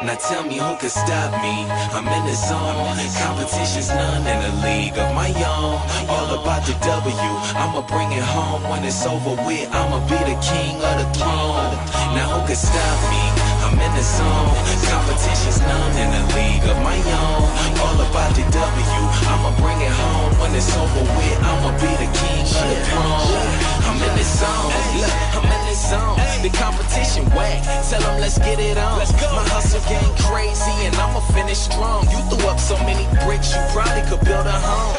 Now tell me who could stop me. I'm in the zone. Competition's none in a league of my own. All about the W. I'ma bring it home. When it's over with, I'ma be the king of the throne. Now who could stop me? I'm in the zone. Competition's none in a league of my own. All about the W. I'ma bring it home. When it's over with, I'ma be the king of the throne. I'm in the zone. Look, I'm in the zone. The competition whack. Tell them let's get it on. My hustle game crazy and I'ma finish strong. You threw up so many bricks, you probably could build a home.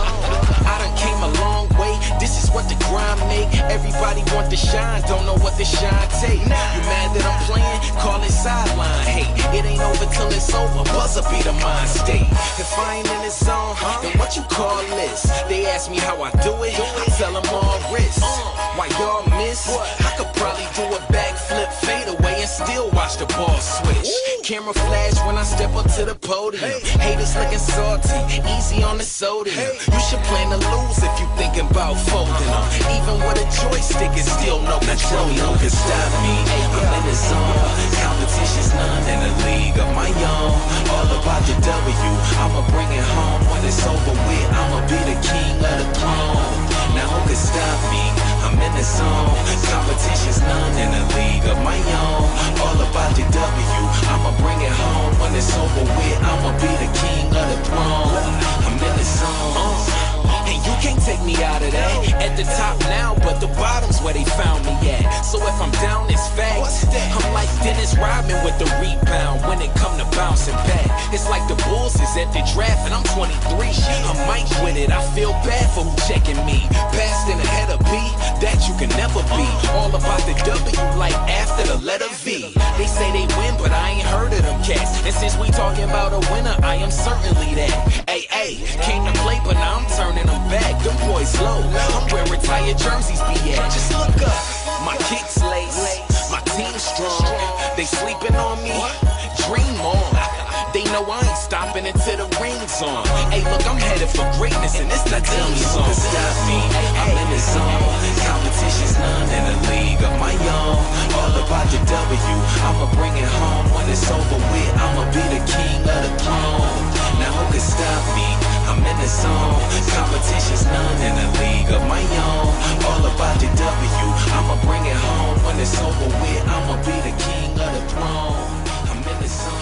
I done came a long way. This is what the grind make. Everybody want the shine, don't know what the shine take. You mad that I'm playing? Call it sideline. Hey, it ain't over till it's over. Buzzer be the mind state. If I ain't in the zone, then what you call this? They ask me how I do it. I tell them all wrist. Why y'all miss? I could probably do a backflip, fade away, and still watch the ball switch. Camera flash when I step up to the podium. Haters looking salty, easy on the sodium. You should plan to lose if you thinking about folding them. Even with a joystick, it's still no control. Now tell me who can stop me. I'm in the zone. Competition's none in a league of my own. All about the W. I'ma bring it home. When it's over with, I'ma be the king of the throne. Now who can stop me? I'm in the zone. Competition's none in a league of my own. All about the W. I'ma bring it home. When it's over with, I'ma be the king of the throne. I'm in the zone. And you can't take me out of that. At the top now, but the bottom's where they found me at. So if I'm down, it's facts. I'm like Dennis Rodman with the rebound when it come to bouncing back. It's like the Bulls is at the draft and I'm 23. I'm Mike with it, I feel bad for who checking me. Passed in ahead of B, that you can never be. All about the W like after the letter V. They say they win, but I ain't heard of them cats. And since we talking about a winner, I am certainly that. Hey, came to play, but now I'm turning them back. Them boys low, I'm where retired jerseys be at. Just look up, my kicks lace, my team strong. They sleeping on me, dream on. They know I ain't stopping until the ring's on. Hey, look, I'm headed for greatness, and it's the team song. Stop me, I'm in the zone. Competition's none in a league of my own. All about the W, I'ma bring it home. When it's over with, I'ma be the king of the throne. Now who can stop me? I'm in the zone. Competition's none in a league of my own. All about the W, I'ma bring it home. When it's over with, I'ma be the king of the throne. I'm in the zone.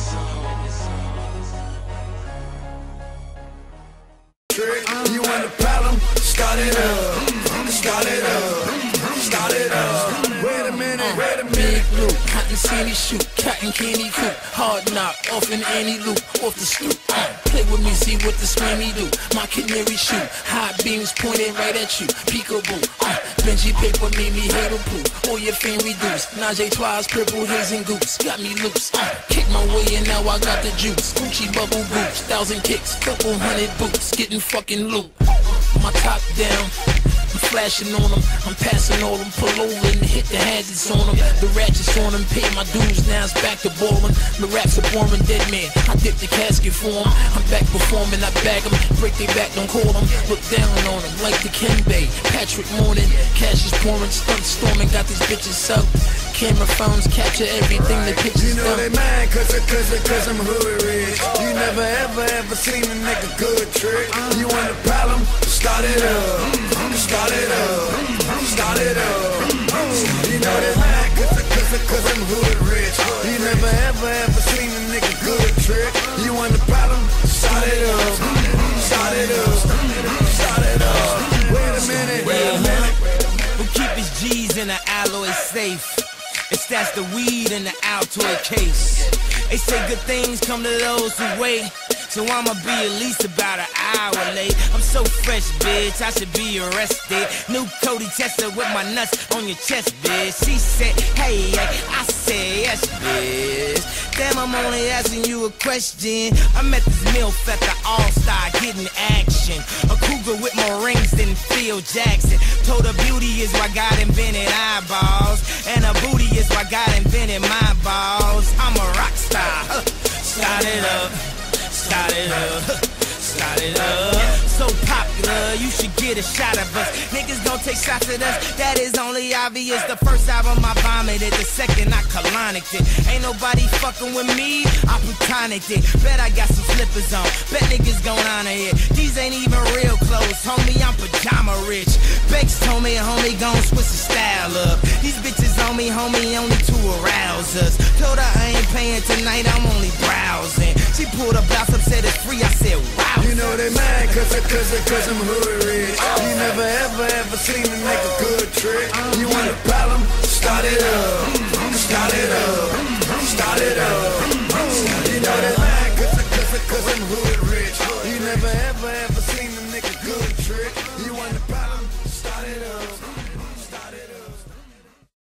You want the problem? Start it up. Start it up. Start it up. Wait a minute. Big loop, cotton candy shoot, cotton candy coop, hard knock, off in any loop, off the stoop. Play with me, see what the screamy do. My canary shoot, high beams pointed right at you. Peekaboo, Benji paper made me hate proof. All your fan reduce. Najee Twice, purple haze and goops, got me loose. Kick my way and now I got the juice. Gucci bubble boots, 1,000 kicks, couple hundred boots, getting fucking loot. My top down. I'm flashing on them, I'm passing all them, pull over and hit the hazards on them. The ratchets on them, pay my dues, now it's back to ballin'. The raps are boring, dead man, I dip the casket for them. I'm back performing, I bag them, break they back, don't call them. Look down on them, like the Kenbay, Patrick Morning. Cash is pouring, stunt storming, got these bitches up. Camera phones capture everything the pictures You know they mad cause I'm hood rich. You never ever seen a nigga good trick. You want a problem? Start it up. Start it up. Start it up. You know they mad cause I'm hood rich. You never ever seen a nigga good trick. You want a problem? Start it up. Start it up. Start it up. Wait a minute. Who keep his G's in an alloy safe? It's that's the weed in the Altoid case. They say good things come to those who wait. So I'ma be at least about an hour late. I'm so fresh, bitch, I should be arrested. New Cody Tesla with my nuts on your chest, bitch. She said, hey, I said, yes, bitch. Damn, I'm only asking you a question. I met this MILF at the All-Star getting action. A cougar with more rings than Phil Jackson. Told her beauty is why God invented eyeballs. And her booty is why God invented my balls. I'm a rock star. Start it up. Start it up, start it up. So popular, you should get a shot of us. Niggas don't take shots at us, that is only obvious. The first album I vomited it the second I colonicked it. Ain't nobody fucking with me, I plutonicked it. Bet I got some slippers on, bet niggas gon' honor it. These ain't even real clothes, homie, I'm pajama rich. Banks told me, homie, gon' switch the style up. These bitches on me, homie, only to arouse us. Told her I ain't paying tonight, I'm only browsing. She pulled a blouse up, said it's free, I said wow. You know they mad cause I'm hood rich. You never ever seen a nigga good trick. You want a problem?